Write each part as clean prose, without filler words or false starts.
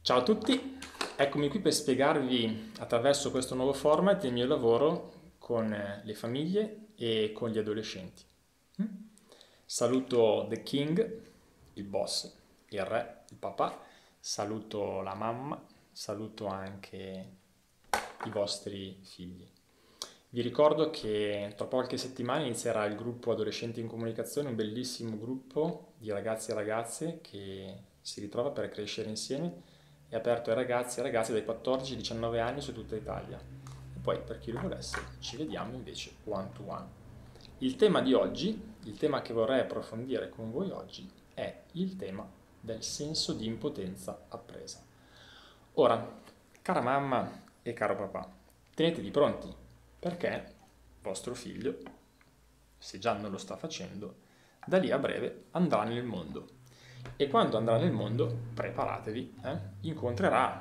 Ciao a tutti, eccomi qui per spiegarvi attraverso questo nuovo format il mio lavoro con le famiglie e con gli adolescenti. Mm? Saluto The King, il boss, il re, il papà, saluto la mamma, saluto anche i vostri figli. Vi ricordo che tra qualche settimana inizierà il gruppo Adolescenti in Comunicazione, un bellissimo gruppo di ragazzi e ragazze che si ritrova per crescere insieme. È aperto ai ragazzi e ragazze dai 14 ai 19 anni su tutta Italia. E poi, per chi lo volesse, ci vediamo invece one to one. Il tema di oggi, il tema che vorrei approfondire con voi oggi, è il tema del senso di impotenza appresa. Ora, cara mamma e caro papà, tenetevi pronti, perché vostro figlio, se già non lo sta facendo, da lì a breve andrà nel mondo. E quando andrà nel mondo, preparatevi, incontrerà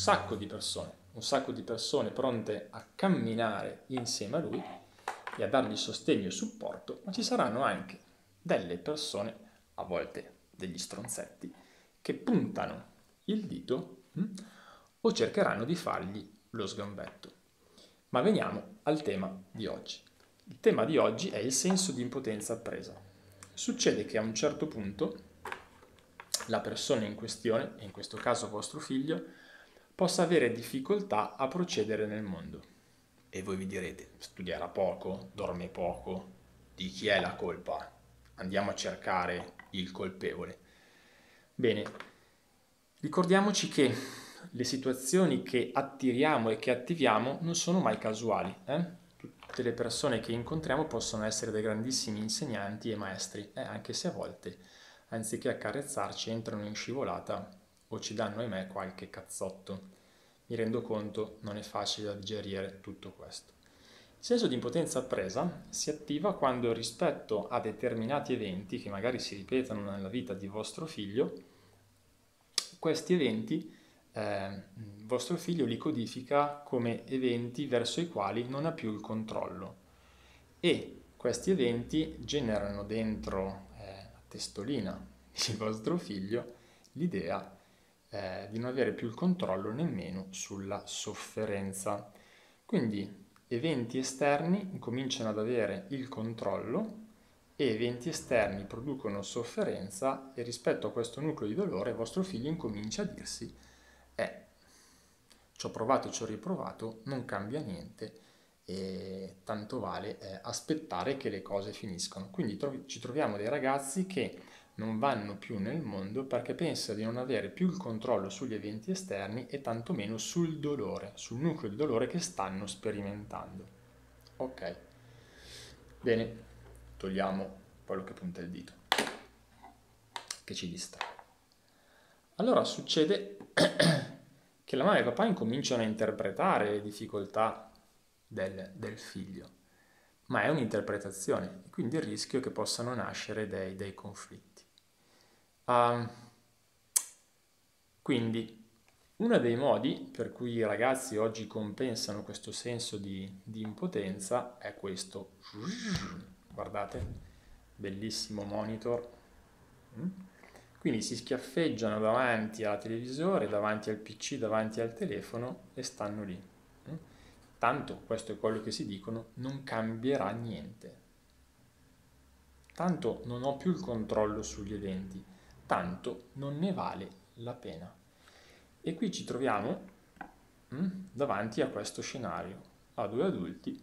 un sacco di persone pronte a camminare insieme a lui e a dargli sostegno e supporto, ma ci saranno anche delle persone, a volte degli stronzetti, che puntano il dito o cercheranno di fargli lo sgambetto. Ma veniamo al tema di oggi. Il tema di oggi è il senso di impotenza appresa. Succede che a un certo punto la persona in questione, e in questo caso vostro figlio, possa avere difficoltà a procedere nel mondo. E voi vi direte, studierà poco, dorme poco, di chi è la colpa? Andiamo a cercare il colpevole. Bene, ricordiamoci che le situazioni che attiriamo e che attiviamo non sono mai casuali. Tutte le persone che incontriamo possono essere dei grandissimi insegnanti e maestri, anche se a volte, anziché accarezzarci, entrano in scivolata o ci danno, ahimè, qualche cazzotto. Mi rendo conto, non è facile da digerire tutto questo. Il senso di impotenza appresa si attiva quando rispetto a determinati eventi che magari si ripetono nella vita di vostro figlio, questi eventi vostro figlio li codifica come eventi verso i quali non ha più il controllo e questi eventi generano dentro la testolina di vostro figlio l'idea di non avere più il controllo nemmeno sulla sofferenza. Quindi eventi esterni cominciano ad avere il controllo e eventi esterni producono sofferenza e rispetto a questo nucleo di dolore vostro figlio incomincia a dirsi ci ho provato e ci ho riprovato, non cambia niente e tanto vale aspettare che le cose finiscano. Quindi ci troviamo dei ragazzi che non vanno più nel mondo perché pensano di non avere più il controllo sugli eventi esterni e tantomeno sul dolore, sul nucleo di dolore che stanno sperimentando. Ok, bene, togliamo quello che punta il dito, che ci distrae. Allora succede che la mamma e il papà incominciano a interpretare le difficoltà del figlio, ma è un'interpretazione e quindi il rischio è che possano nascere dei conflitti. Quindi uno dei modi per cui i ragazzi oggi compensano questo senso di impotenza è questo. Guardate, bellissimo monitor. Quindi si schiaffeggiano davanti alla televisore, davanti al PC, davanti al telefono e stanno lì. Tanto, questo è quello che si dicono, non cambierà niente. Tanto non ho più il controllo sugli eventi, tanto non ne vale la pena. E qui ci troviamo davanti a questo scenario, a due adulti,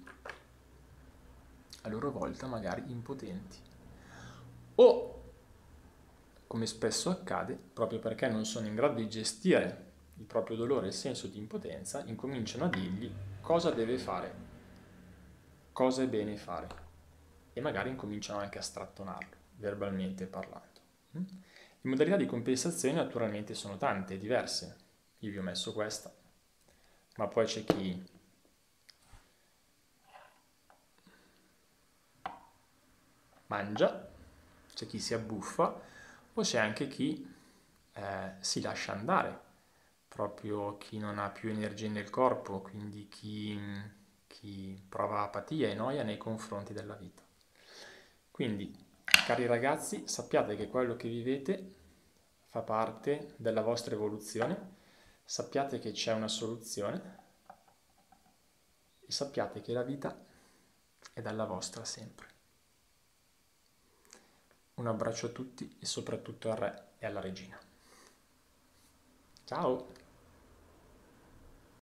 a loro volta magari impotenti. O come spesso accade, proprio perché non sono in grado di gestire il proprio dolore e il senso di impotenza, incominciano a dirgli cosa deve fare, cosa è bene fare e magari incominciano anche a strattonarlo, verbalmente parlando. Le modalità di compensazione naturalmente sono tante, diverse. Io vi ho messo questa, ma poi c'è chi mangia, c'è chi si abbuffa o c'è anche chi si lascia andare, proprio chi non ha più energie nel corpo, quindi chi prova apatia e noia nei confronti della vita. Quindi, cari ragazzi, sappiate che quello che vivete fa parte della vostra evoluzione, sappiate che c'è una soluzione e sappiate che la vita è dalla vostra sempre. Un abbraccio a tutti e soprattutto al re e alla regina. Ciao!